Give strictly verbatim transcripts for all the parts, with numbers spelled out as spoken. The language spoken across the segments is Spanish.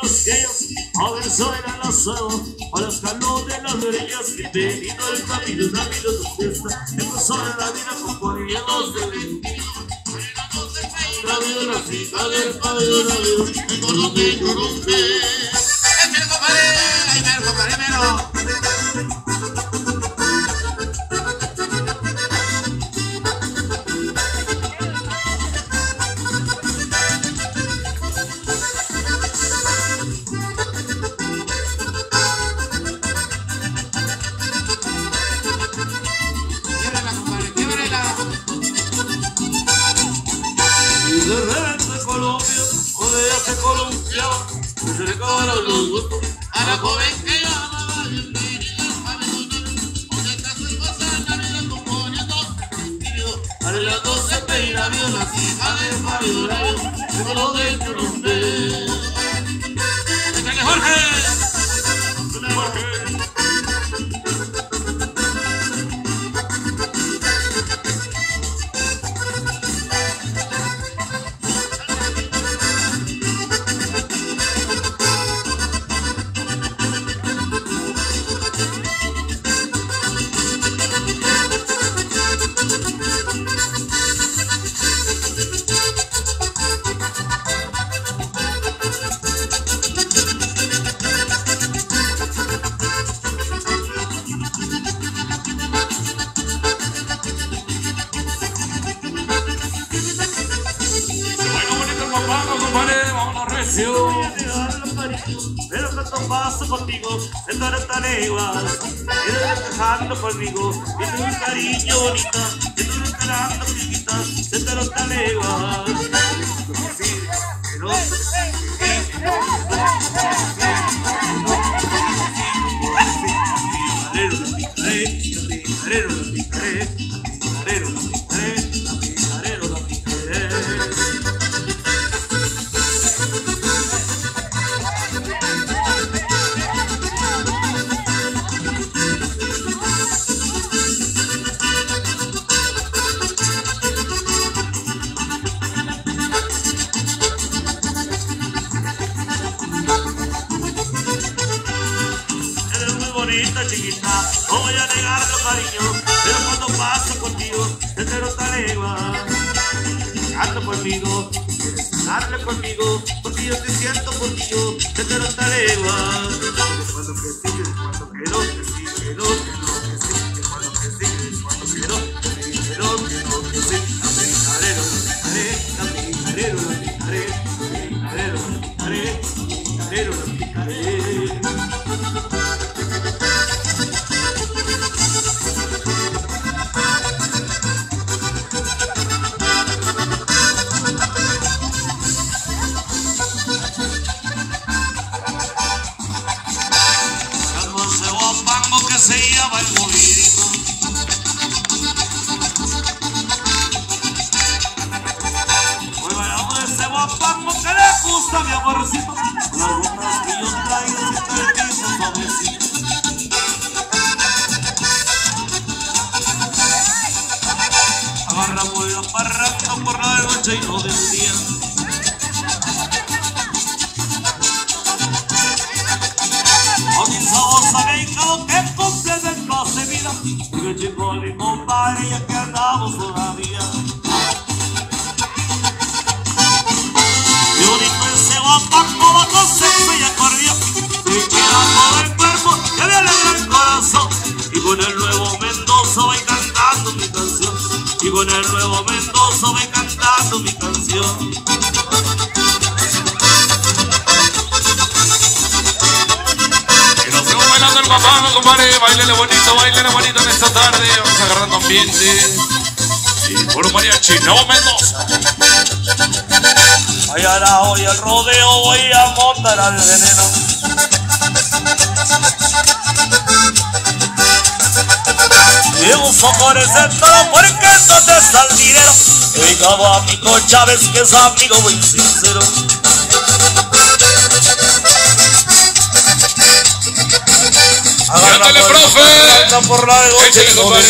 los días, a ver suena el asado, a los calores de las orillas, bienvenido el camino, un amigo de fiesta, empezó la vida con cuadrillos de veintiuno. La vida, la cita del cabello, la vida, el colombe, el colombe. El merco paré, el merco paré, mero. De repente Colombia, o de ella se colombiaba, que se le acabaron los gustos A la joven que yo amaba, bienvenida a mi honor. Donde está su esposa, la vida componiendo tímido. arreglando se peina vio las hijas de Fabio Layo, de color del Colombia. ¡Déjale, Jorge! Jorge. Pero que tu paso contigo, el toro está igual. Quédate dejando conmigo, y tu cariño bonita, y tú esperando chiquita, el toro está igual. Pero chiquita, no voy a negarlo cariño, pero cuando paso contigo, el toro está igual. Anda conmigo, hazlo conmigo, porque yo te siento contigo, el toro está igual. Cuando que sí, cuando que no, que sí, que no, que no, que sí, que cuando que sí, cuando que no, que sí, que no, que no, que sí. La picaré, la picaré, la picaré, la picaré, la picaré, la picaré. Se llama el movidito. Hoy bailamos ese guapango que le gusta a mi amorcito, con las botas que yo traigo y está el piso suavecito. Agarramos la parranda por la noche y no del día. A mi sabosa venga que cumple de clase vida, y que chico mi compadre ya que andamos todavía. Y bonito ese guapango bajo sexo y acordeón, me queda todo el cuerpo que me alegra el corazón. Y con el nuevo Mendoza voy cantando mi canción, y con el nuevo Mendoza voy cantando mi canción. El guapango, compadre, bailele bonito, bailele bonito en esta tarde. Vamos agarrando ambiente. Y por mariachi, no Mendoza. Allá hoy el rodeo voy a montar al veneno. Y uso por ese toro porque eso te está el dinero. Dedicado a mi con Chávez que es amigo muy sincero. Ándale, profe. Por la de échale, compadre.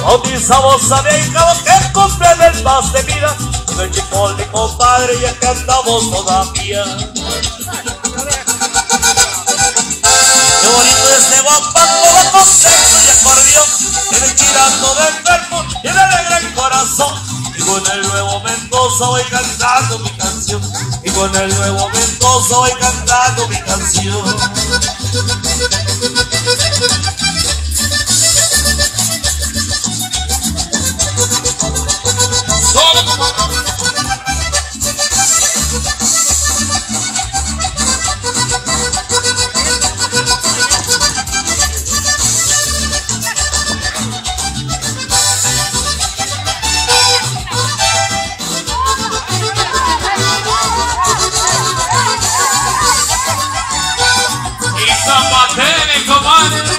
bautizamos a mi hijado que cumple el más de vida. Con el chipole, compadre, ya que andamos todavía. Qué bonito este guapango bajo sexo y acordeón, que me tirando del cuerpo y me alegra el corazón. Y con el nuevo Mendoza voy cantando mi canción. Y con el nuevo Mendoza voy cantando mi canción. Solo como y zapatele, comadre.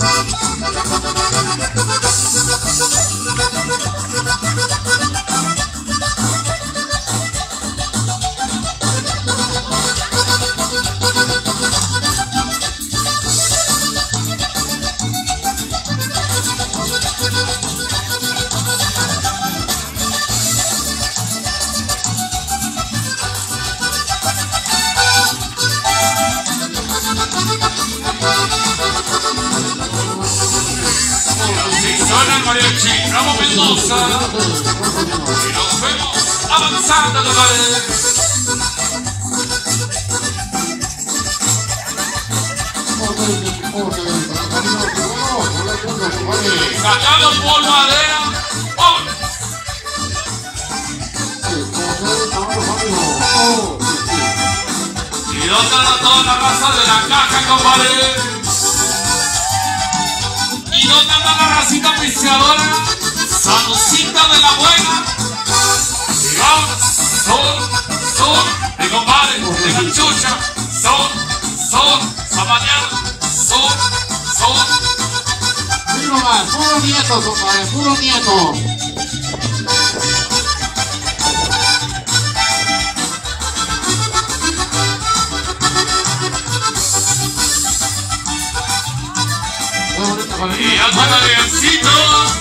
Suena el mariachi Bravo Mendoza y nos vemos avanzando, compadre. Sacando polvadera. ¡Oh! Y dónde anda toda la raza de la caja, compadre. ¿Y dónde anda la racita piseadora? Salucita de la buena. Y vamos, son, son, de compadre, de cachucha, son, son, zapateado, son, son. Puro más, puro nieto, compadre, puro nieto. Y ya está el avioncito.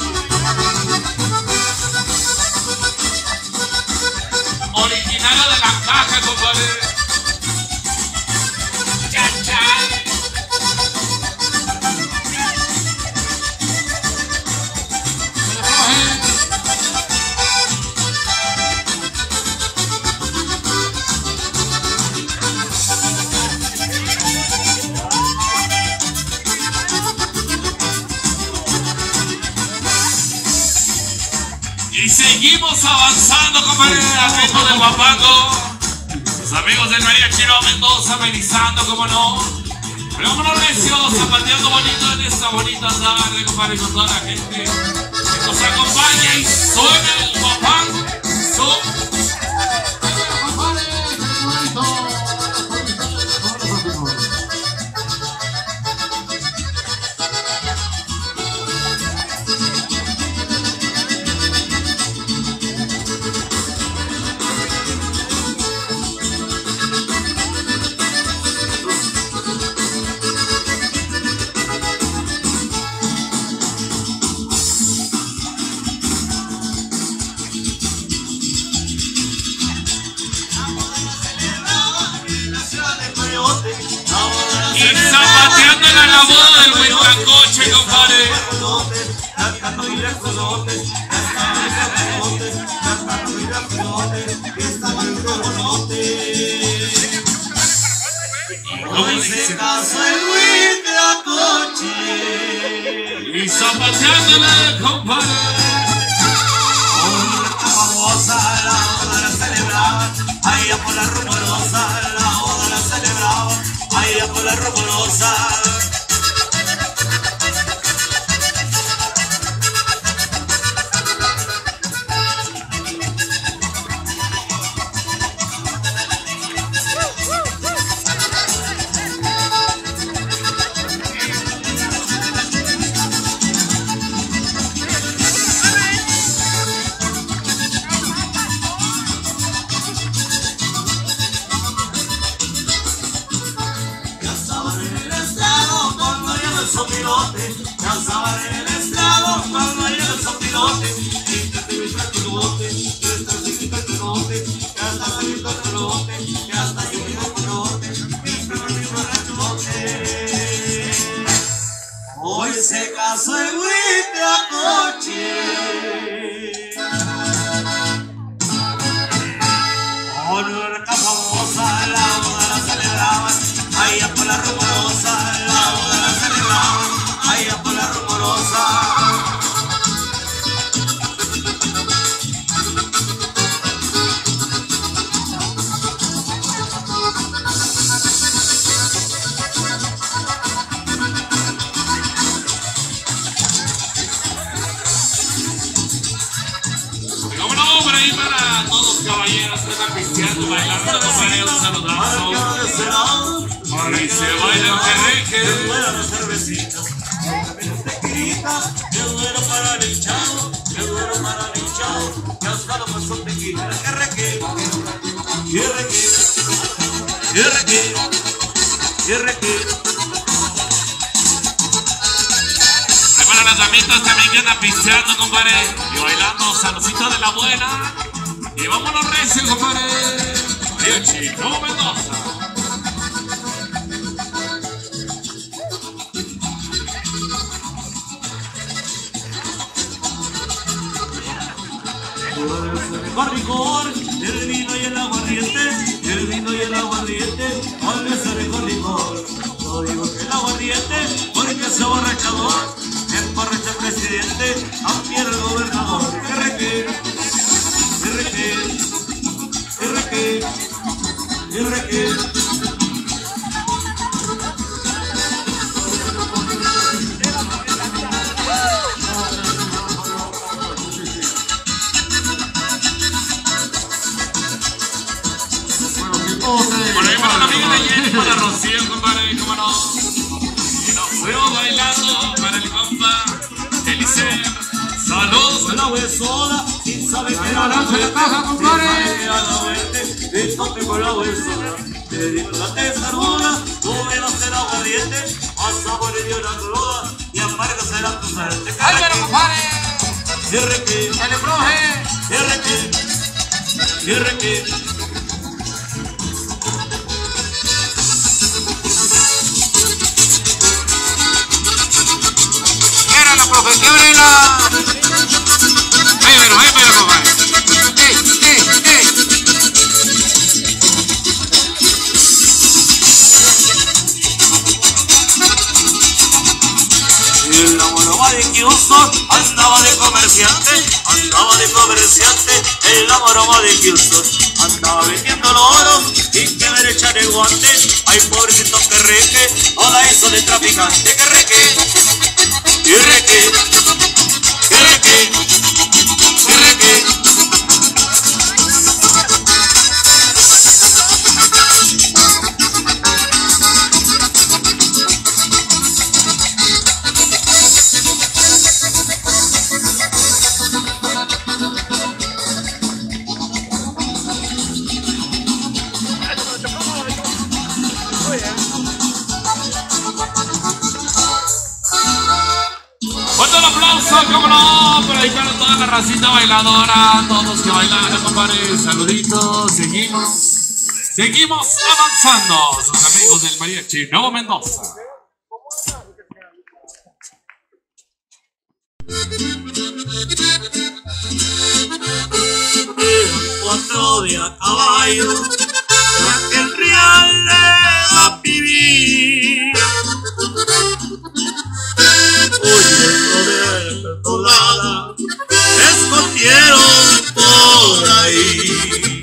Originario de la caja, compadre. Chan, chan. Y seguimos avanzando, compadre, al ritmo del guapango. Los amigos del mariachi Bravo Mendoza amenizando, como no. Pero vámonos necios, zapateando bonito en esta bonita tarde, compadre, con toda la gente que nos acompaña y suena el guapango. Su y zapateando en la boda del Huitlacoche, compadre. Y zapateándole, compadre. Allá por la rumorosa, la boda la celebraba, allá por la rumorosa. amigos que están pisteando, bailando, compadre, un saludazo. Y se baila el perreque. Es buena la cervecita, también tequilita, es bueno para el hinchado, es bueno para el hinchado, que hasta lo pasó tequila, que reque, que reque, que reque, que reque. Para las damitas también que andan pisteando, compadre, y bailando saludcita de la buena. Y vámonos recio, compadre. Mariachi Nuevo Mendoza. Con rigor, el vino y el aguardiente, el vino y el aguardiente, al becer con rigor. No digo que el aguardiente, porque se borrachador, emborracha el presidente, aunque el gobernador. Que reque, que reque, que reque, que reque. Por ahí para la amiga de Jenny, para Rocío, compadre, cómo no. Y nos fuimos bailando para el compa Eliseo. ¡Salud! La huesola, sin saber que era la la caja, compadre. Discote con la huesola, te digo la tesarona, tú me vas el aguardiente, a sabor y dio la cruda, y amarga será tu suerte. ¡Álvaro, compadre! Cierre que, ¡El embroje! cierre que, cierre que. ¡Quiebrela, profe! ¡Quiebrela! ¡Ay, pero, ay, pero, compadre! ¡Ey, ey, ey! El enamoraba de Houston, andaba de comerciante, andaba de comerciante, el enamoraba de Houston, andaba vendiendo los oros y que me le echaré el guante, ay pobrecito que reque, no la hizo de traficante, que reque, que reque, que reque, que reque. Fuerte el aplauso, cómo no, por ahí para toda la racita bailadora, todos los que bailan, compadre, saluditos, seguimos, seguimos avanzando, sus amigos del Mariachi Nuevo Mendoza. Cuatro de a caballo, ya que el real le da vivir. Huyendo de la tolada, se escondieron por ahí.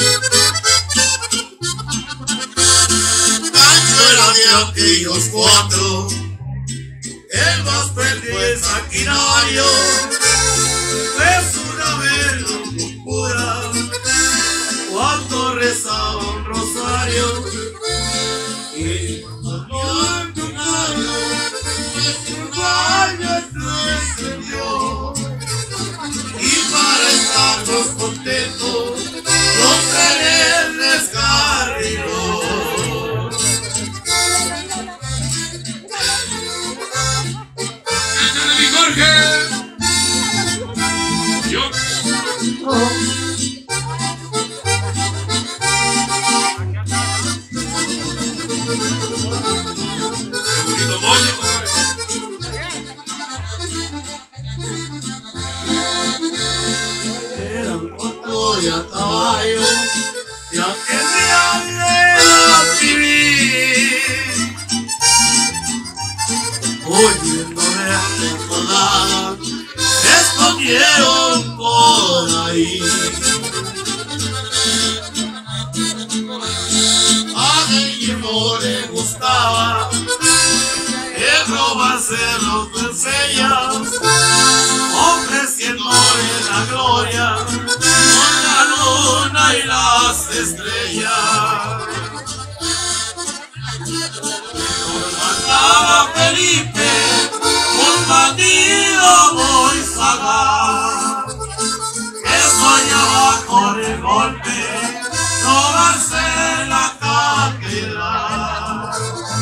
Pancho era de aquellos cuatro, el más perdió el saquinario, es una vez locura, cuando rezaba un rosario, y cuando en tu gallo, nuestro gallo se encendió, y para estarnos contentos, no se les descarriló. ¡Échale mi Jorge! Yo. ¡Qué bonito moño, compadre! Eran cuatro de a caballo, ya que real era vivir. Oyendo de la temporada, se escondieron por ahí. A Guillermo le gustaba el robarse los doncellas, ofreciéndole la gloria con la luna y la estrellas. Mandaba Felipe, un bandido muy sagaz, que soñaba con el golpe robarse la catedral.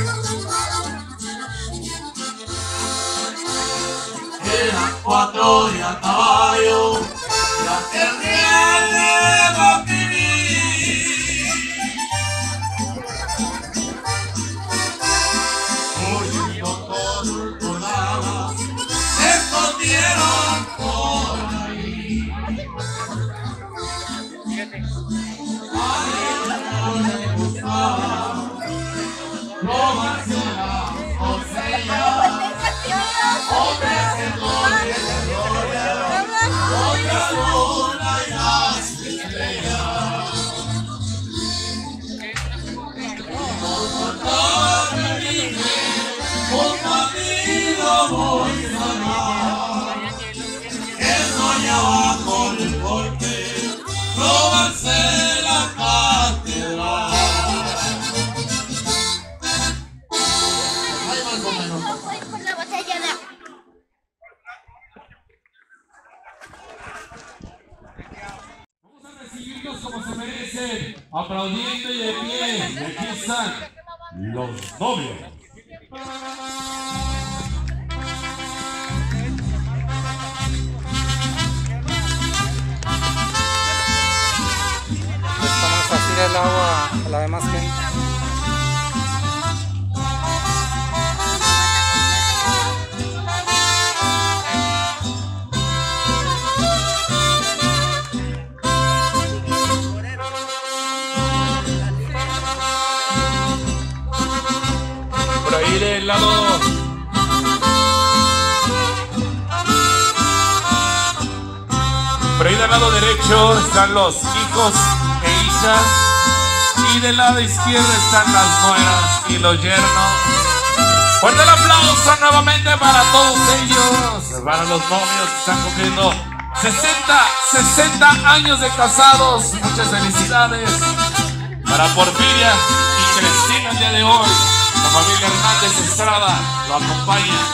Eran cuatro y a caballo, ya que el riel deba vivir. Oyendo todo el programa, se escondieron por ahí. A ellos no les gustaba robarse la doncella. Hombres que no tienen gloria, otra luna y las estrellas. Por todo el Felipe, un bandido muy sagaz, que soñaba con el golpe robarse la catedral. Hay más o menos. Vamos a recibirlos como se merecen, aplaudiendo y de pie. Y aquí están los novios. Estamos así del agua a la demás gente. Por ahí del lado Por ahí del lado derecho están los hijos e hijas y del lado izquierdo están las nueras y los yernos. Fuerte el aplauso nuevamente para todos ellos, para los novios que están cumpliendo sesenta años de casados. Muchas felicidades para Porfiria y Cristina el día de hoy. La familia Hernández Estrada lo acompaña.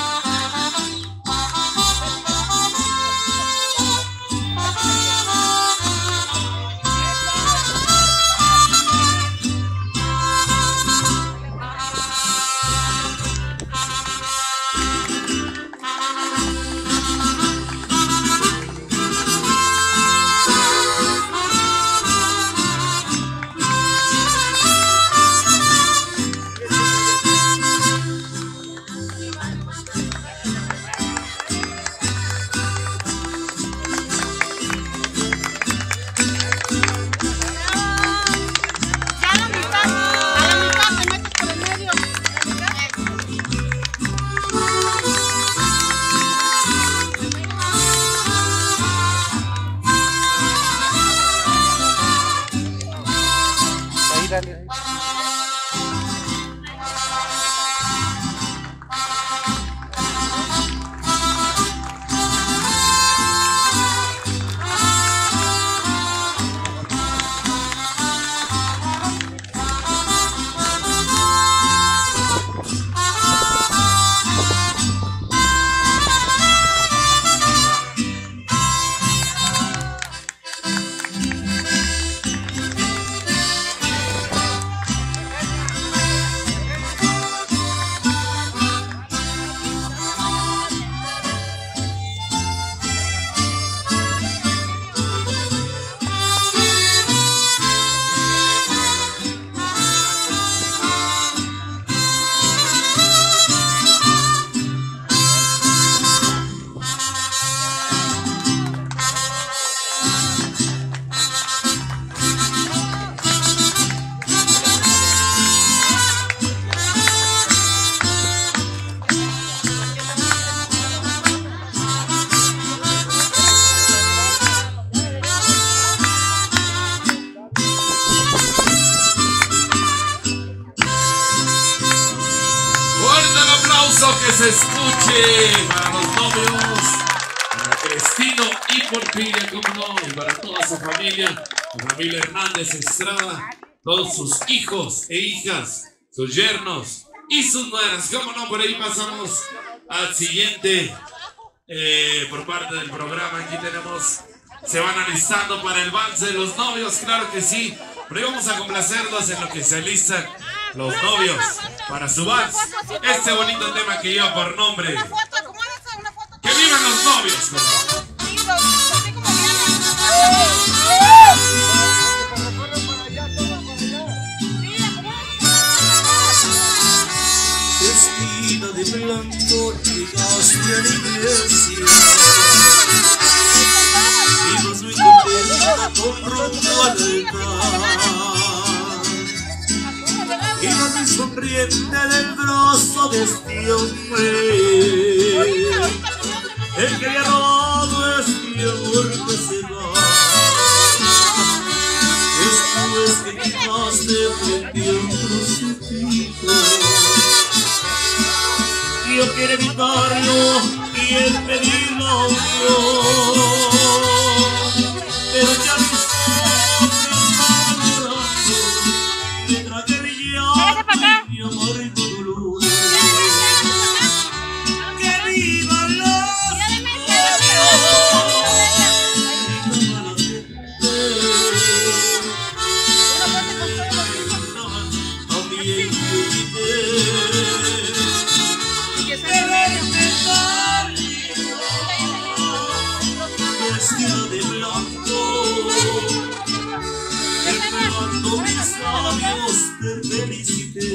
Dale. Que se escuche para los novios, para Cristino y Porfiria, como no, y para toda su familia. la familia Hernández Estrada, todos sus hijos e hijas, sus yernos y sus nueras. Cómo no, por ahí pasamos al siguiente eh, por parte del programa. Aquí tenemos, se van alistando para el vals de los novios, claro que sí. Pero ahí vamos a complacerlos en lo que se alistan los novios para su vals. Este bonito tema que lleva por nombre ¡Que vivan los novios! Vestida de blanco llegaste a la iglesia, ibas muy contenta con rumbo al altar, ibas muy sonriente del brazo de este hombre, el que le ha robado este amor que se va. Después que quitaste frente a un crucifijo, yo quiero evitarlo y el pedir la unión, pero ya mis ojos están llorando, me tragué mi llanto y mi amargo dolor. ¡Que vivan los vestida de blanco, esperando mis labios te felicité.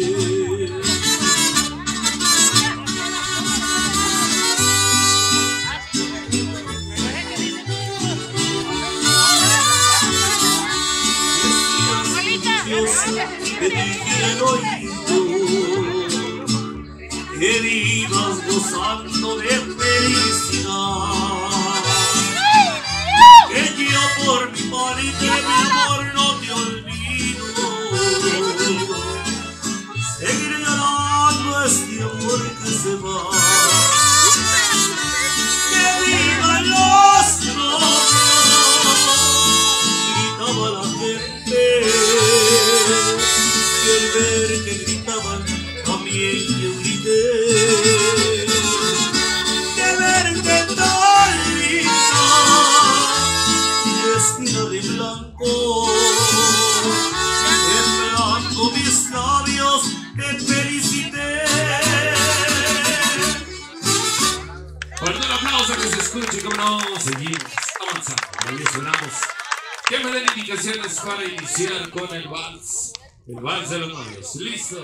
Que dije al oído que vivas gozando de felicidad, que yo por mi parte mi amor no te olvido, seguiré llorando este amor que se va. Que vivan los novios, gritaba la gente, y al ver que gritaban también yo grité. De verte tan linda, vestida de blanco, esperando mis labios te felicité. Fuerte el aplauso que se escuche, como no, seguimos avanzando, evolucionamos. Que me den indicaciones para iniciar con el vals, el vals de los novios. ¿Listo?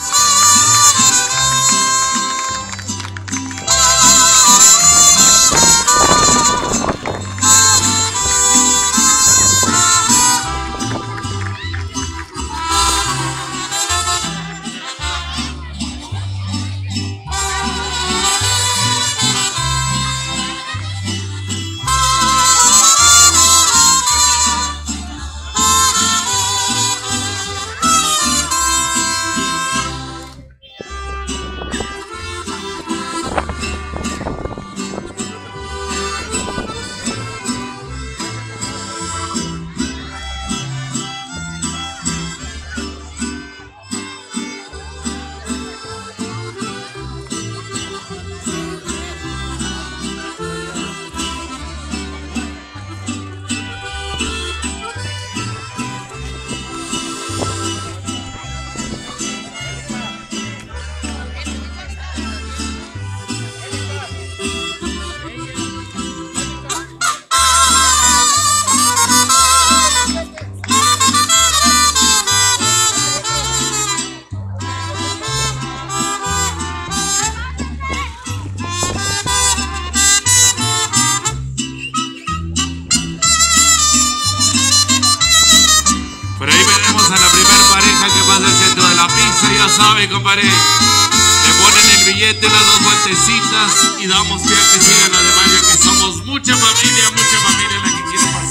Ya sabe, compadre, le ponen el billete, las dos vueltecitas y damos pie a que sigan además, ya que somos mucha familia, mucha familia la que quiere pasar.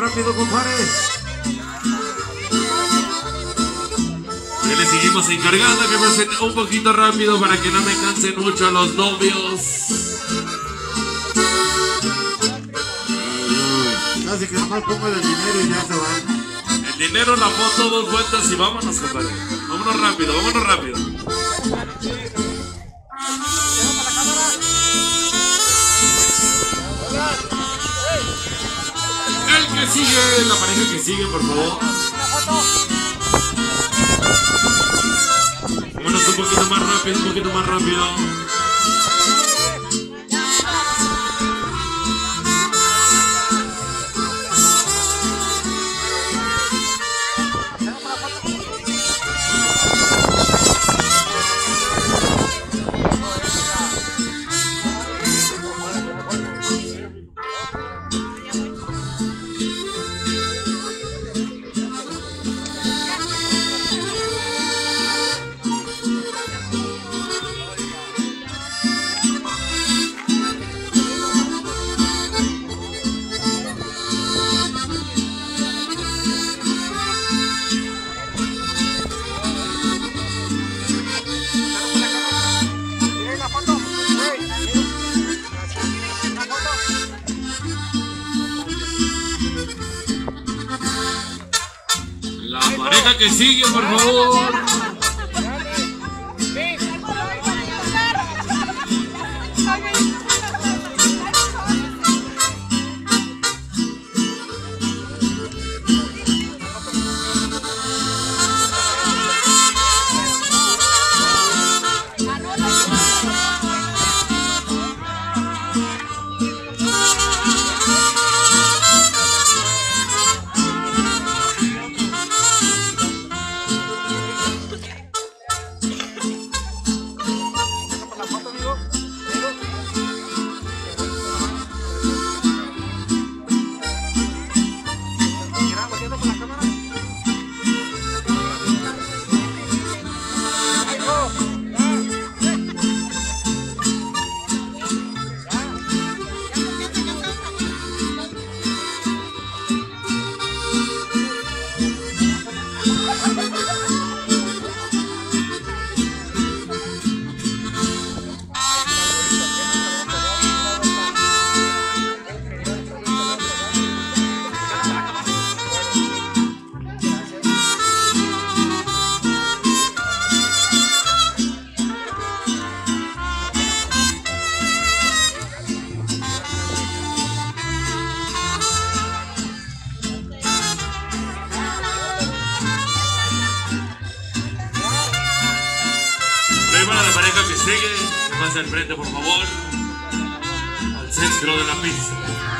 rápido, compadre. Y le seguimos encargando que pasen un poquito rápido para que no me cansen mucho los novios. Casi que nomás pongo el dinero y ya se van. El dinero, la foto, dos vueltas y vámonos, compadre. Vámonos rápido, vámonos rápido. El que sigue, la pareja que sigue, por favor. Vámonos un poquito más rápido, un poquito más rápido. La pareja que sigue, por favor. Para la pareja que sigue, más al frente, por favor, al centro de la pista.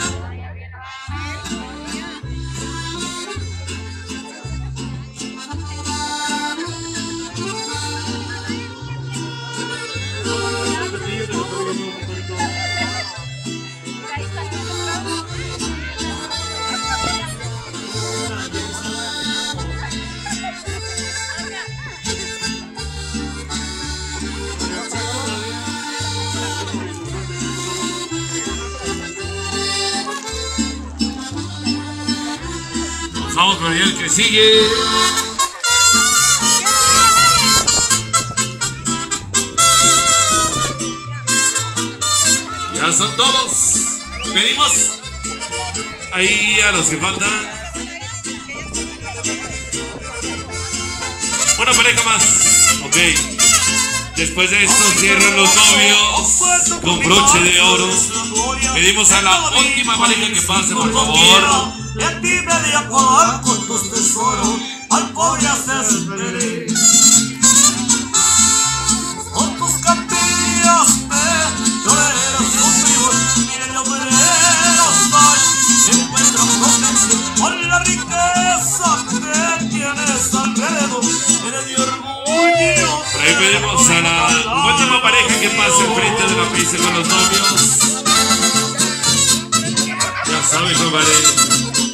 Vamos con el que sigue. Ya son todos. Pedimos ahí a los que faltan. Una pareja más. Ok. Después de esto cierran los novios con broche de oro. Pedimos a la última pareja que pase, por favor. Y a ti me di a pagar con tus tesoros, al pobre haces feliz. Con tus cantillas me lloreras conmigo, miren los obreros soy, encuentro protección con la riqueza que tienes alrededor, eres mi orgullo. Por ahí pedimos a la última pareja que pase enfrente de la pista con los novios. Ya saben, compadre.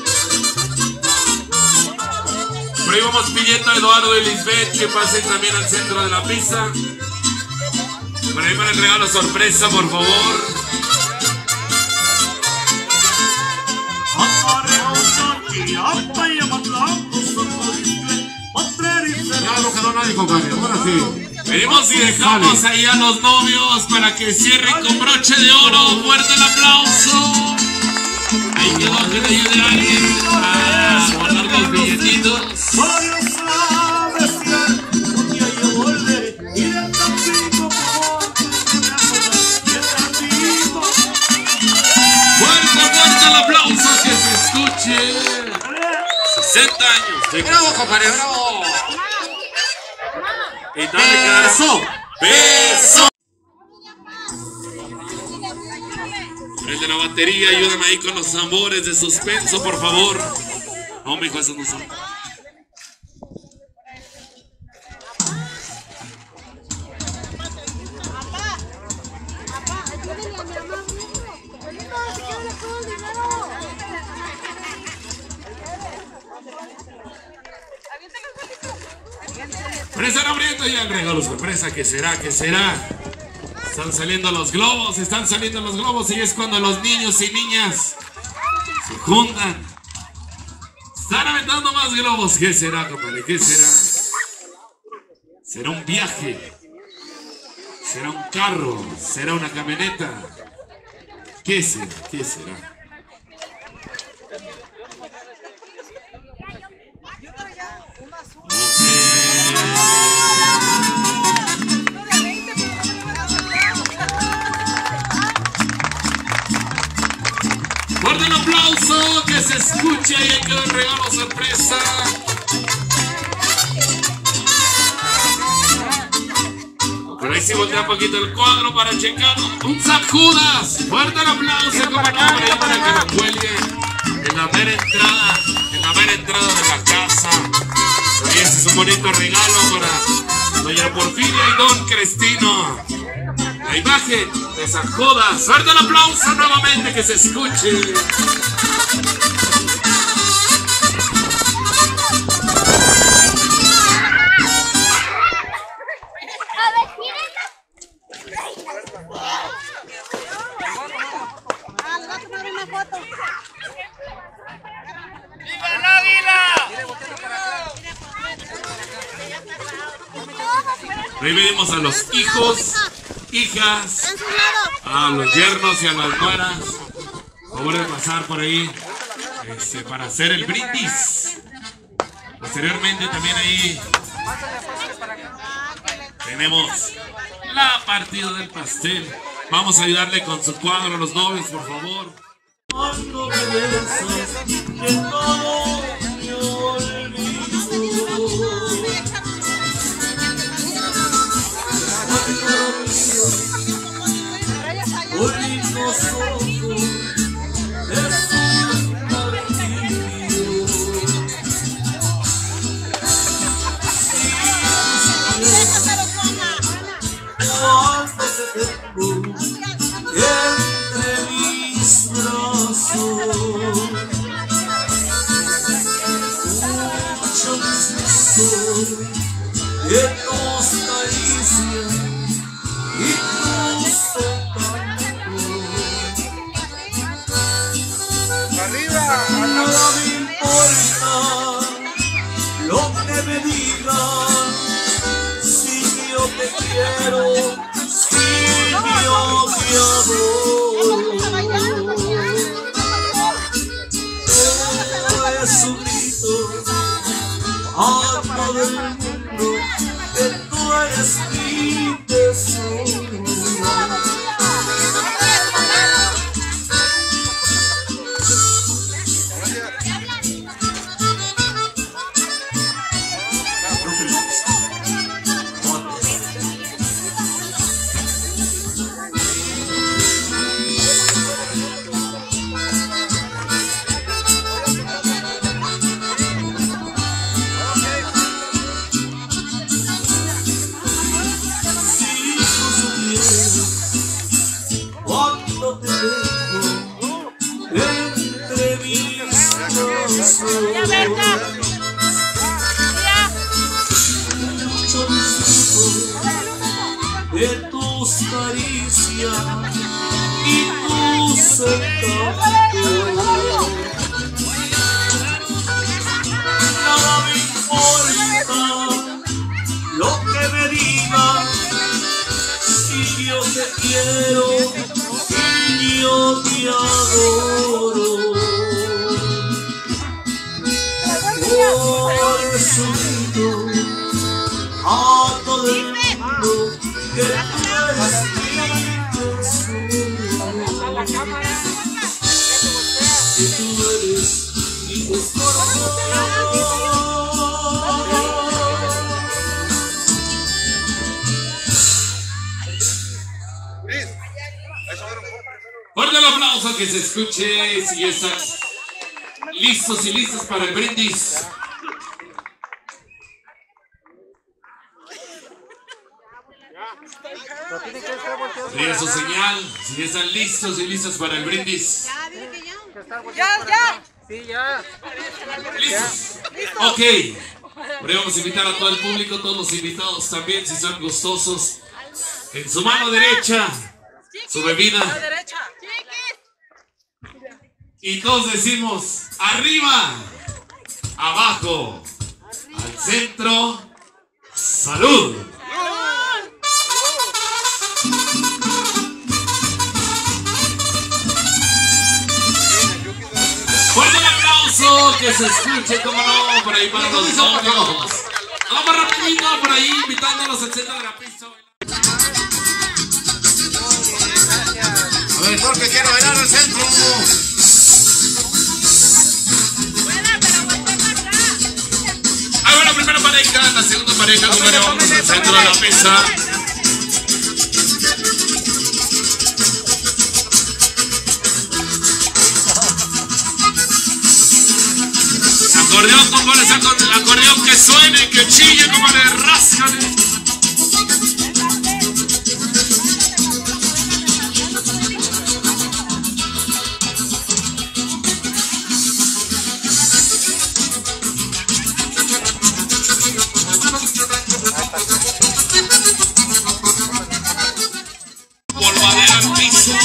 Por ahí vamos pidiendo a Eduardo y Lisbeth que pasen también al centro de la pista. Por ahí van a entregar la sorpresa, por favor. Ya no quedó nadie, compadre. Ahora sí. Venimos y dejamos ahí a los novios para que cierren con broche de oro. Fuerte el aplauso. Ahí quedó que le ayude a alguien a guardar los billetitos. Fuerte, fuerte el aplauso, que se escuche. sesenta años. De Bravo, compadre, bravo. Y dale, cara. Beso. Beso. Prende la batería, ayúdame ahí con los tambores de suspenso, por favor. No, mijo, esos no son. Pero están abriendo ya el regalo sorpresa. ¿Qué será? ¿Qué será? Están saliendo los globos, están saliendo los globos y es cuando los niños y niñas se juntan. Están aventando más globos. ¿Qué será, compadre? ¿Qué será? ¿Será un viaje? ¿Será un carro? ¿Será una camioneta? ¿Qué será? ¿Qué será? Fuerte el aplauso, que se escuche y ahí quedó el regalo sorpresa. Pero ahí sí voltea un poquito el cuadro para checarlo. Un sacudas. Fuerte el aplauso, como no, por ahí para que lo cuelgue en la mera entrada, en la mera entrada de la casa. Y este es un bonito regalo para doña Porfiria y don Cristino. La imagen de San Judas. Fuerte el aplauso nuevamente, que se escuche. Ahí venimos a los hijos, hijas, a los yernos y a las nueras. Favor de pasar por ahí este, para hacer el brindis. Posteriormente también ahí tenemos la partida del pastel. Vamos a ayudarle con su cuadro a los novios, por favor. Cuando me besas, de todo me olvido. Hoy nosotros es un martirio. Cuando te tengo entre mis brazos, mucho deslizo que nos caricia y nos tocando. Nada me importa lo que me digan, si yo te quiero, si yo te adoro. Todo es un grito a todo el mundo que tú eres mi tesoro. y adoro. Por eso grito a todo el mundo que tú eres mi tesoro, que tú eres mi tesoro. Fuerte el aplauso, que se escuche si ya están listos y listas para el brindis. Ríe su señal, si ya están listos y listas para el brindis. Ya, ya. Sí, ya. ¿Listos? Ok. Ahora vamos a invitar a todo el público, todos los invitados también, si son gustosos. En su mano derecha, su bebida. Y todos decimos, arriba, abajo, al centro, salud. Fuerte el aplauso, que se escuche, como no, por ahí para los novios. Vamos rapidito por ahí, invitándolos al centro de la pista. A ver, porque quiero bailar al centro. Ahí va la primera pareja, la segunda pareja, número vamos al centro de la mesa. Acordeón, compadre, acordeón que suene, que chille, compadre, ráscale. Polvadera al piso.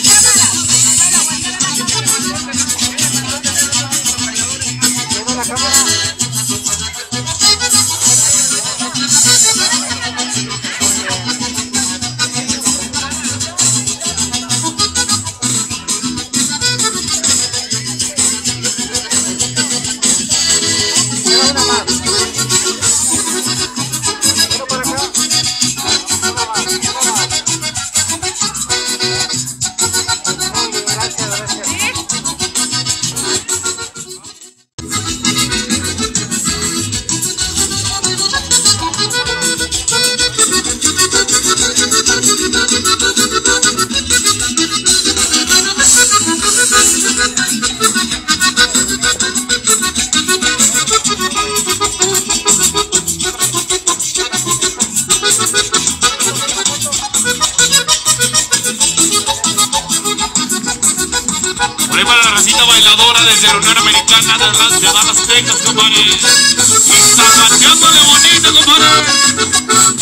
Bailadora desde la Unión Americana de Dallas, de Dallas, Texas, compadre. Y zapateándole bonito, compadre.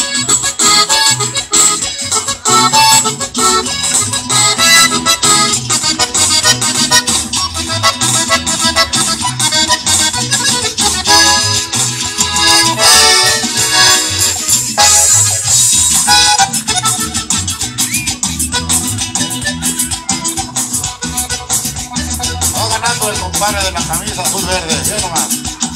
El compadre de la camisa azul verde, ya nomás.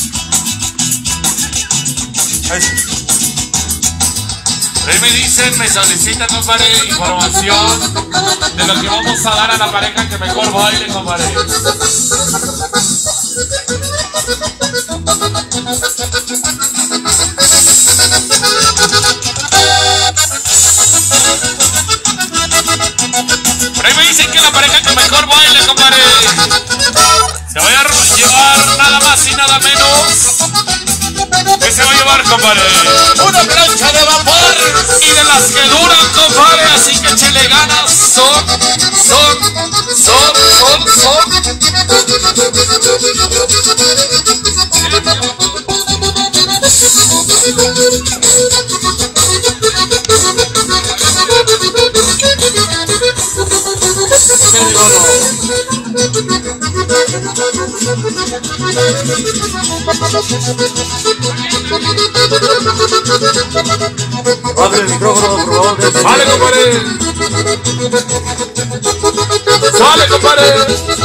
Ahí me dicen, me solicitan, compadre, información de lo que vamos a dar a la pareja que mejor baile, compadre. Por ahí me dicen que la pareja que mejor baile, compadre, se va a llevar nada más y nada menos. ¿Qué se va a llevar, compadre? Una plancha de vapor. Y de las que duran, compadre, así que échele ganas. Son, son, son, son, son. Abre el micrófono, por favor. Vale, compadre. Suave, compadre.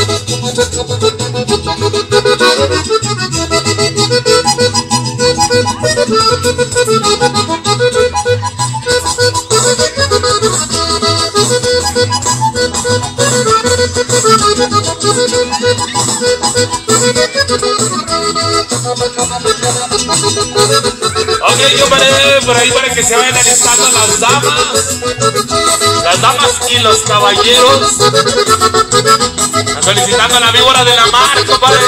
Ok, compadre, por ahí para que se vayan alistando las damas, las damas y los caballeros. Felicitando a la víbora de la mar, compadre.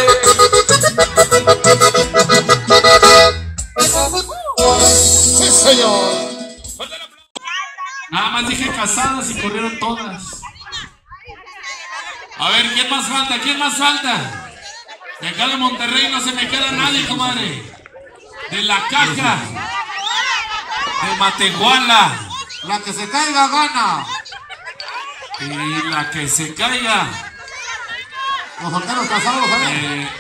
Sí, señor. Nada más dije casadas y corrieron todas. A ver, ¿quién más falta? ¿Quién más falta? De acá de Monterrey no se me queda nadie, comadre. De la caja. De Matehuala. La que se caiga gana. Y la que se caiga. Los solteros casados, ¿sabes? Eh,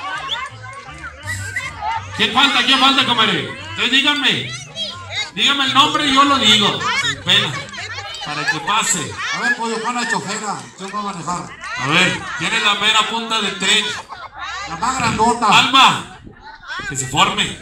¿Quién falta? ¿Quién falta, comadre? Entonces díganme. Díganme el nombre y yo lo digo. Sin pena. Para que pase. A ver, pollo, pon la chofera. ¿Quién va a manejar? A ver, ¿quién es la mera punta del tren? La más grandota. Alma. Que se forme.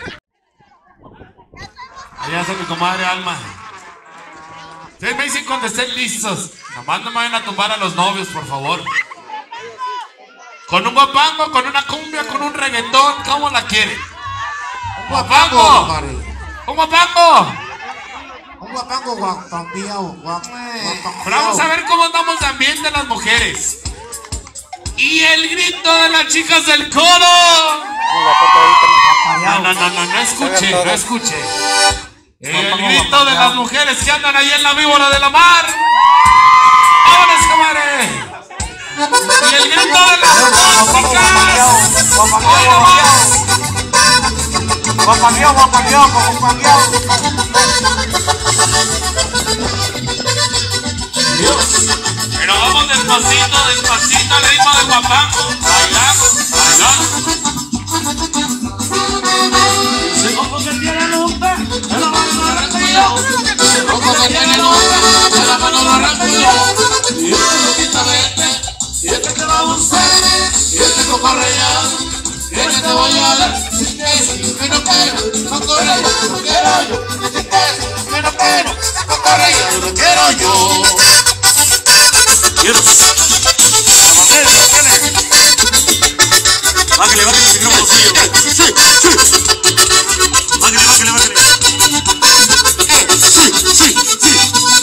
Allá está mi comadre Alma. Ustedes me dicen cuando estén listos. Nomás no me vayan a tumbar a los novios, por favor. Con un guapango, con una cumbia, con un reggaetón, ¿cómo la quieren? Un guapango, compadre. ¡Un guapango! Un guapango guapambiao. Pero vamos a ver cómo andamos de ambiente las mujeres. Y el grito de las chicas del coro. No, no, no, no, no escuché, no escuché. El grito de las mujeres que andan ahí en la víbora de la mar. ¡Vámonos, comadre! Y el grito de las músicas. Guapangueo, guapangueo, guapangueo. Dios. Pero vamos despacito, despacito al ritmo de guapango. Bailando, bailando. Ese ojo que tiene lumbre, en la mano lo arranco yo. El rojo que tiene lumbre, en la mano lo arranco yo. Y este loquito vete, y este te va a gustar, y este cocorreado, y este te voy a dar. Si te si que no quiero, no corre yo, no quiero yo. Si te si que no quiero, no corre yo, no quiero yo. Dios. Bájale, bájale, el micrófono suyo. Sí, sí. Bájale, bájale, bájale. Sí, sí, sí.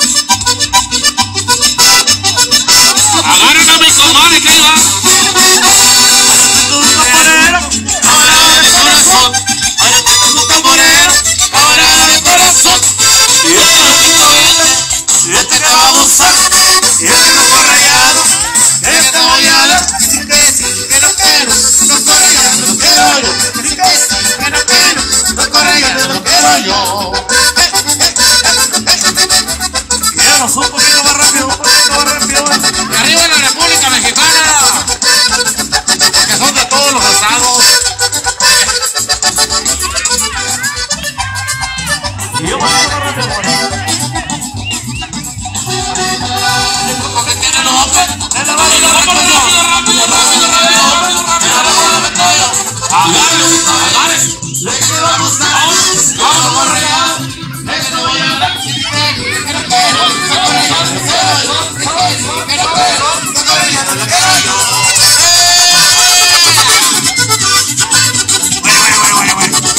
Agarren a mi comadre que ahí va. Tu tamborero, Ahora de corazón, ahora tengo tu tamborero, ahora de corazón. Y este loquito vete, y este te va a gustar, y este no corre rayado, este te voy a dar. Si te si que no quiero, no corre ya, no quiero yo. Si te si que no quiero, no corre ya, no quiero yo. Guíanos un poquito más rápido, un poquito más rápido. Y arriba la República Mexicana, que son de todos los asados. Y yo un poquito más rápido. Porque tiene los hombres, En la mano y lo lo arranco rápido, yo. rápido, rápido, rápido, rápido, rápido, rápido, rápido. Agarren, agarren. Le quiero a gustar, vamos a correar, le que no voy a dar, si te que no quiero, no corre yo, no quiero yo, si te que no quiero, no corre yo, no quiero yo. Bueno, bueno, bueno, bueno, bueno.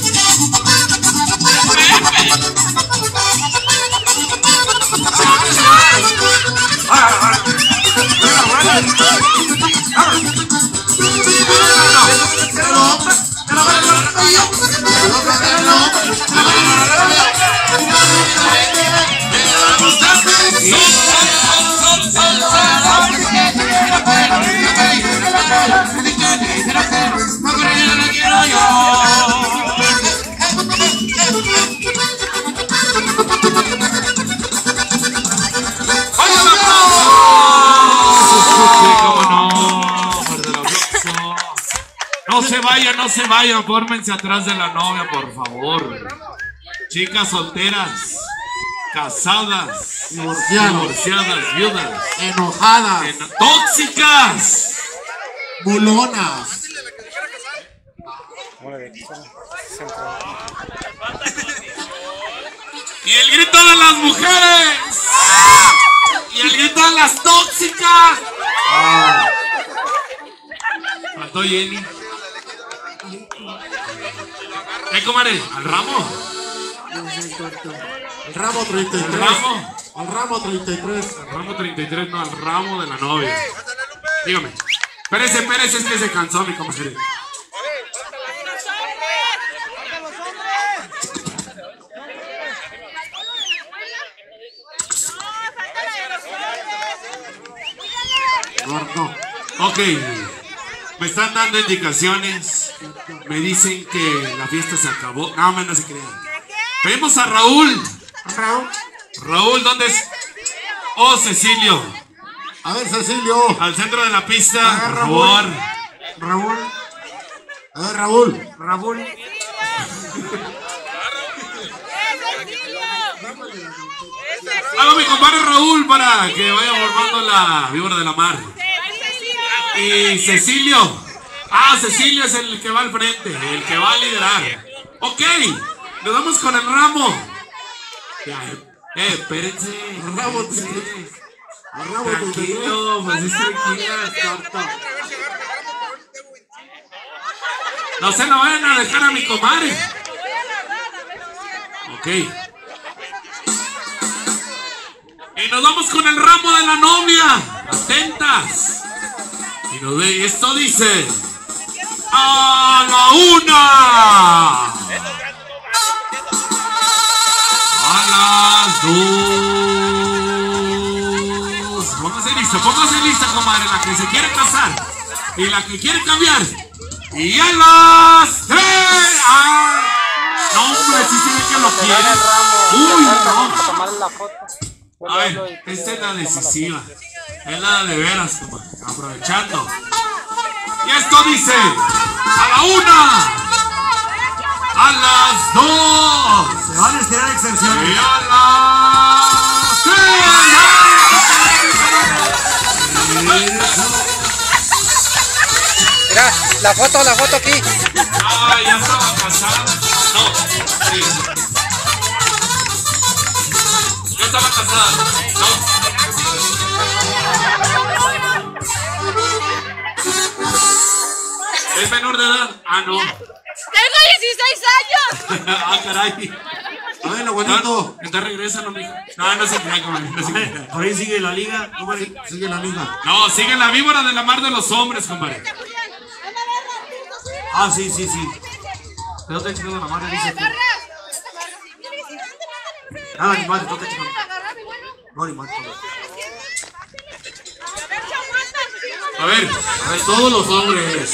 No se vayan, no se vayan, fórmense atrás de la novia, por favor. Chicas solteras, casadas, divorciados, divorciadas, viudas, enojadas, en- tóxicas, bulonas. y el grito de las mujeres, y el grito de las tóxicas. Faltó Jenny. ¿Qué, comadre? ¿Al ramo? El ramo treinta y ¿El tres. ramo? El ramo treinta y tres. Al ramo treinta y tres, no, al ramo de la novia. Dígame. Espérese, espérese, es que se cansó mi comadre. Gordo. Ok, me están dando indicaciones. Me dicen que la fiesta se acabó. No, no se crean. Pedimos a Raúl. Raúl. Raúl, ¿dónde es? Oh, Cecilio. A ver, Cecilio. Al centro de la pista, Ah, por Raúl. favor. Raúl. A ver, Raúl. Raúl. Hago mi compadre Raúl para que vaya formando la víbora de la mar. Y Cecilio. Ah, Cecilio es el que va al frente, el que va a liderar. Ok, nos vamos con el ramo. Ya, eh, espérense. Ramo, espérense. Ramo, Tranquilo, pues es tranquila, tonto. No se lo vayan a dejar a mi comadre. Ok. Y nos vamos con el ramo de la novia. Atentas. Y nos ve, esto dice: a la una. A las dos. Póngase listo, póngase lista, comadre. La que se quiere casar y la que quiere cambiar. Y a las tres. ¡Ah! No, hombre, sí se ve que lo quiere. Uy, no. Tomar la foto. A ver, esta es la decisiva. Es la de veras, comadre. Aprovechando. Y esto dice: a la una, a las dos, Se van a estirar y extensiones. a las tres. Mira, la foto, la foto aquí. Ah, ya estaba casada. No, sí. Ya estaba casada. No. ¿Es menor de edad? Ah, no. Tengo dieciséis años. Ah, caray. A ver, lo bonito. Entonces regresa, no, mija. No, no se crea, comadre, no se crea. Por ahí sigue la liga. ¿Cómo es? Sigue la liga. No, sigue la víbora de la mar de los hombres, compadre. Ah, sí, sí, sí. Pero te chingando la madre, dice. Ah, ni madre, no te chingando. No, ni madre. A ver, a ver, todos los hombres.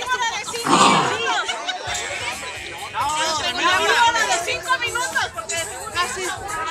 De cinco minutos, porque casi.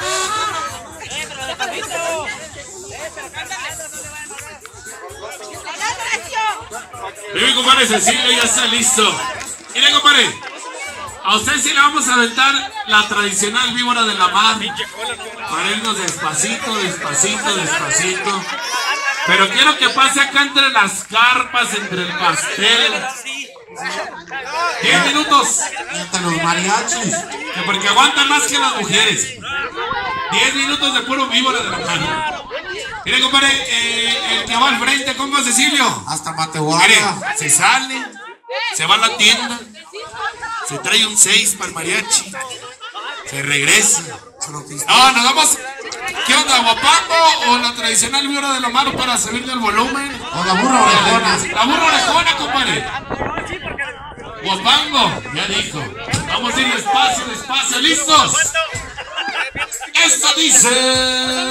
Mi compadre Cecilio ya está listo. Mire, compadre, a usted sí le vamos a aventar la tradicional víbora de la mar. Para irnos despacito, despacito, despacito. Pero quiero que pase acá entre las carpas, entre el pastel. Diez minutos. Entre los mariachis. Que porque aguantan más que las mujeres. Diez minutos de puro víbora de la mar. Mire, compadre, eh, el que va al frente, compa Cecilio. Hasta Mire, Matehuala. se sale, se va a la tienda, se trae un seis para el mariachi, se regresa. No, nos vamos. ¿Qué onda, guapango o la tradicional víbora de la mar para subirle el volumen? O la burra orejona. La burra orejona, compadre. Guapango, ya dijo. Vamos a ir despacio, despacio, ¿listos? Esto dice...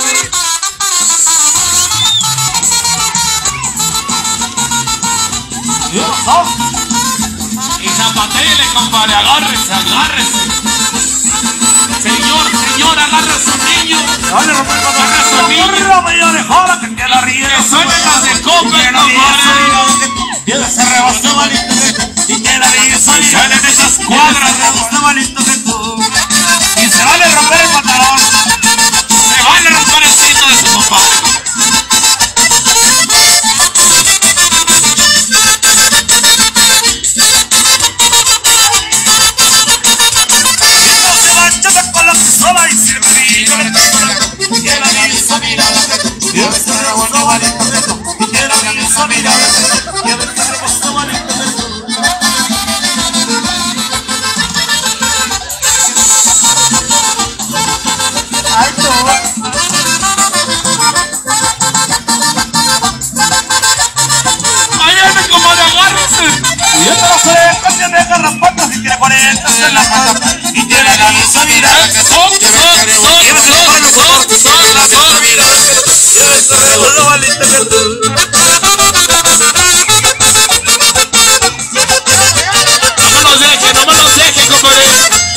Y zapatele, compadre, agárrese, agárrese. Señor, señor, agarra a su niño. Dale, Roberto, Agarra a su niño. medio orejona, que te la ríe. Que suenen las de copa, compadre. Llega, se rebasó malito que tú. Y que la ríe, Se salen esas cuadras. Se rebasó malito que tú. Y se vale romper el pantalón. Se vale romper ese tiene la pata y tiene la vista mirada que son, son, son, son, son, son, la vista mirada que yo estoy revuelto valita que tú. No me los deje, no me los deje, compadre.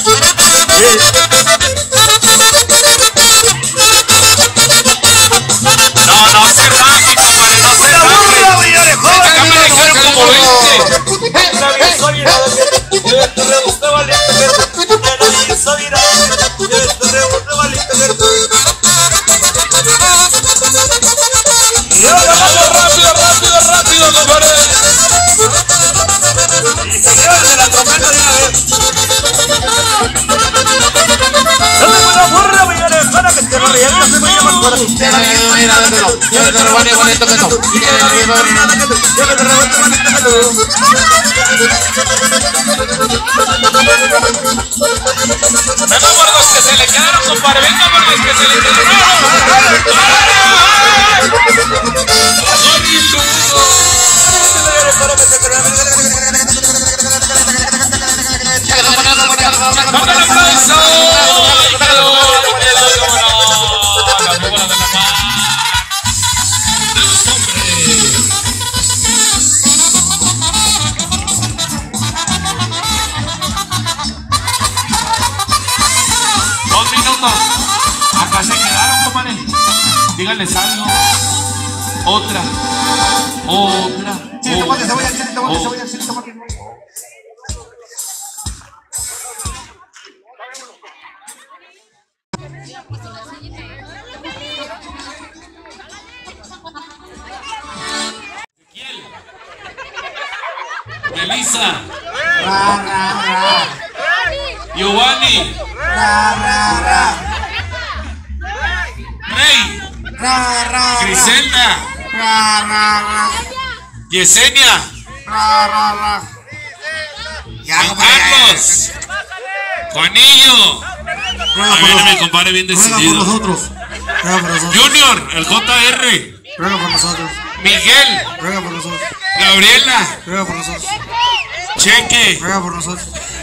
No, no se raje, compadre, no se raje. Acá me dejaron como veinte. La vista mirada que yo estoy revuelto valita que tú. La vista mirada que yo estoy revuelto valita que tú. Rápido, rápido, rápido, compadre. Y señores de la trompeta de una vez. No tengo una burra, voy a dejar a que te revienta, se me llama para que te la vista que tú. Yo que te revuelto bonito que tú. Y que la vista mirada que tú. Yo que te revuelto bonito que tú. Venga por los que se le quedaron, compadre. Venga por los que se le quedaron. ¡Vamos al aplauso! Dos minutos. Acá se quedaron, compadre. Díganles algo. Otra. Otra. Chile, tomate, cebolla, chile, tomate, cebolla, chile, tomate. Melissa. Ra, ra, ra. Giovanni. Ra, ra, ra. Rey. Ra, ra, Griselda. ra, ra, ra. Yesenia. Ra, ra, ra. Ya, Juan Carlos. Juanillo. A ver, mi compadre bien decidido. nosotros. Ruega por nosotros. Junior, el J R. Ruega por nosotros. Miguel. Ruega por nosotros. Gabriela. Ruega por nosotros. Cheque. Ruega por nosotros.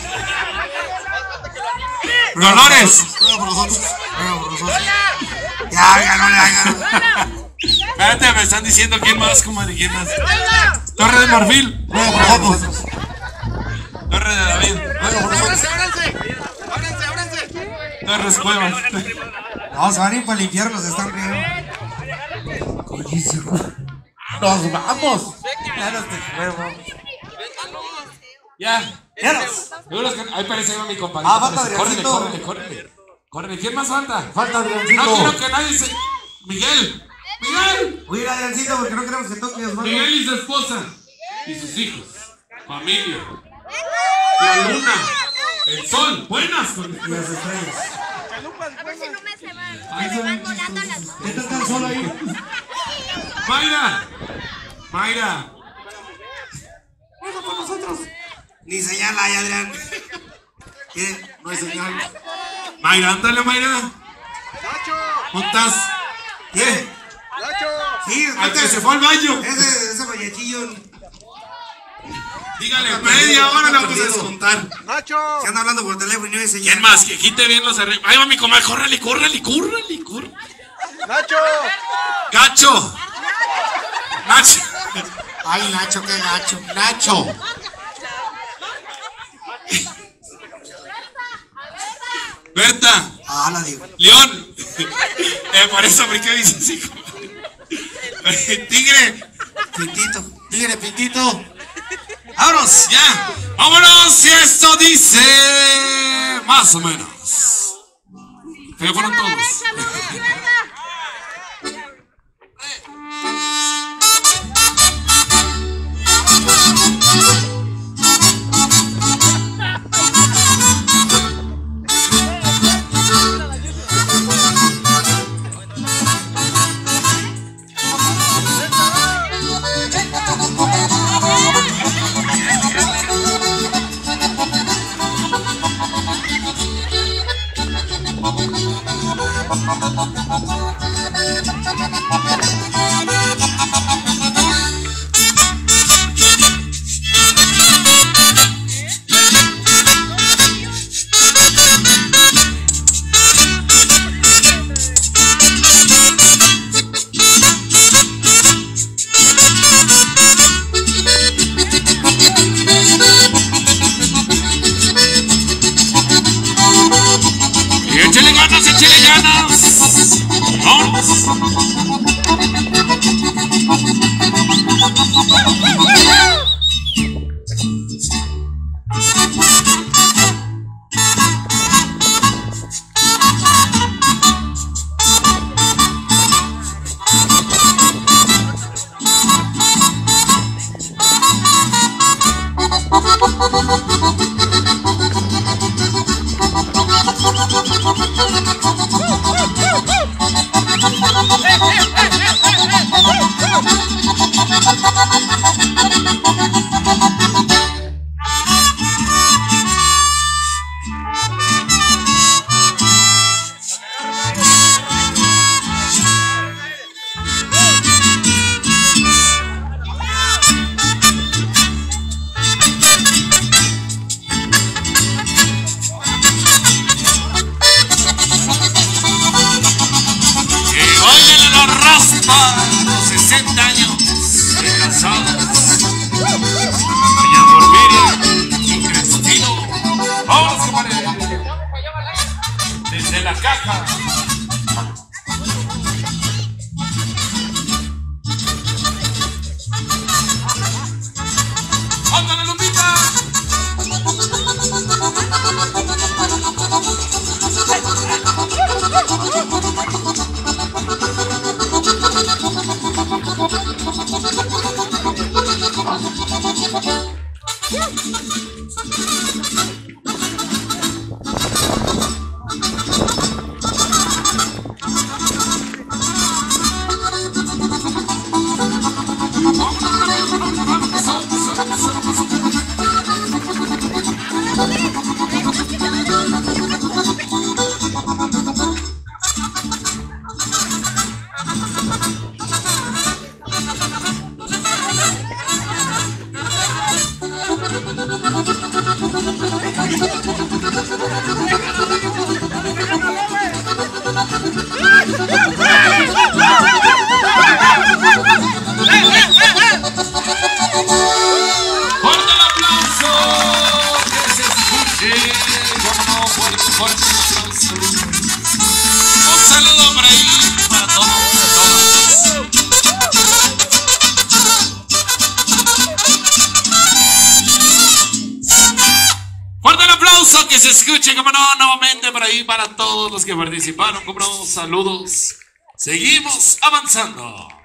Dolores. Ruega por nosotros. Ruega por nosotros. Ya, ya, no le hagan. Espérate, me están diciendo quién más, comadre, quién más. Torre de Marfil. Ruega por nosotros. Torre de David. Ruega por nosotros. Torres Cuevas. No, se van a ir para el infierno, se están riendo. Nos vamos. Ya nos dejamos. Ya. Ya nos. Seguros que. Ahí parece que va mi compañero. Ah, falta Córrele, Adriancito. córrele, córrele. Córrele. ¿Quién más falta? Falta No Adriancito. quiero que nadie se. Miguel. Miguel. Voy a ir a Adriancito porque no queremos que toque Osvaldo. Miguel y su esposa. Y sus hijos. Familia. La luna. El sol. Buenas. Y las estrellas. Ay, Se van volando las ¿Qué estás tan solo ahí? Mayra. Mayra. Ruega por nosotros. Ni señal hay, Adrián. ¿Qué? No hay señal. Mayra, ándale, Mayra. ¿Cómo estás? ¿Qué? Sí, Al que se fue al baño. Ese, ese folletillo. Dígale, media hora la vamos a descontar. Se anda hablando por teléfono y no hay señal. ¿Quién más? Que quite bien los arreglos. Ahí va mi comadre, córrele, córrele, córrele, córrele. ¡Nacho! ¡Gacho! ¡Nacho! Ay, Nacho, qué gacho. Nacho. Berta. Ah, la digo. León. Eh, por eso, ¿por qué dice así? Tigre. Pintito. Tigre, pintito. ¡Vámonos! ¡Ya! ¡Vámonos! Y esto dice... Más o menos. Pero fueron todos. échale ganas. Vámonos. Los sesenta años de casados. Doña Mormiria y Cristino. Vamos, compadre. Desde la caja. ¡Ándale, Lupita! ¡Fuerte el aplauso! ¡Que se escuche! ¡Cómo no! ¡Fuerte, fuerte el aplauso! Un saludo por ahí para todos y todas. ¡Fuerte el aplauso! ¡Que se escuche! ¡Cómo no! Nuevamente por ahí para todos los que participaron. ¡Cómo no! ¡Saludos! Seguimos avanzando.